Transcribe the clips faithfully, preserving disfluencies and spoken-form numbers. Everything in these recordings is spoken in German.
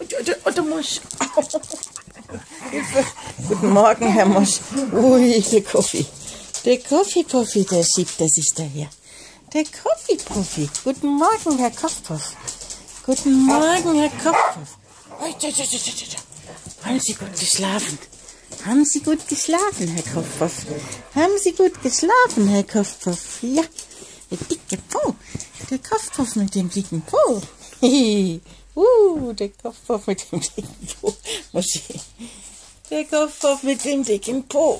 Und, und, und, Mosch. Hilfe. Guten Morgen, Herr Mosch. Ui, der Kaffee. Der Kaffee-Profi, der schiebt er sich daher. Der Kaffee-Profi. Guten Morgen, Herr Kopfpuff. Guten Morgen, Herr Kopfpuff. Haben Sie gut geschlafen? Haben Sie gut geschlafen, Herr Kopfpuff? Haben Sie gut geschlafen, Herr Kopfpuff? Ja, der dicke Po. Der Kopfpuff mit dem dicken Po. uh, der Kopfpuff mit dem dicken Po. Der Kopfpuff mit dem dicken Po.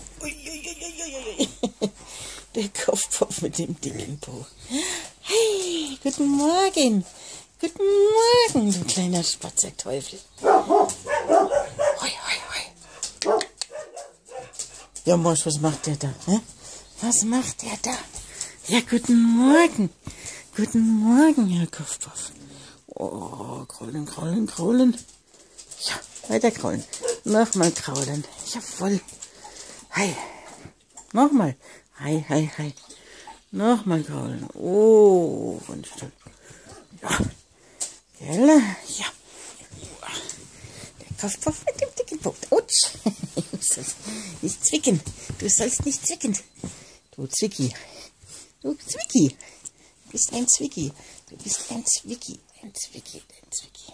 Der Kopfpuff mit dem dicken Po. Hey, guten Morgen. Guten Morgen, du kleiner Spatzerteufel. Hoi, hoi, hoi. Ja, Mosch, was macht der da? Hä? Was macht der da? Ja, guten Morgen. Guten Morgen, Herr Kopfpuff. Oh, kraulen, kraulen, kraulen. Ja, weiter kraulen. Nochmal kraulen. Jawohl. Hi. Nochmal. Hi, hi, hi. Nochmal kraulen. Oh, ganz toll. Ja. Gell? Ja. Der Kopfpuff mit dem dicken Po. Utsch. Du sollst nicht zwicken. Du sollst nicht zwicken. Du Zwicki. Du Zwicki. Du bist ein Zwicki. Du bist ein Zwicki. Ein Zwicki. Ein Zwicki.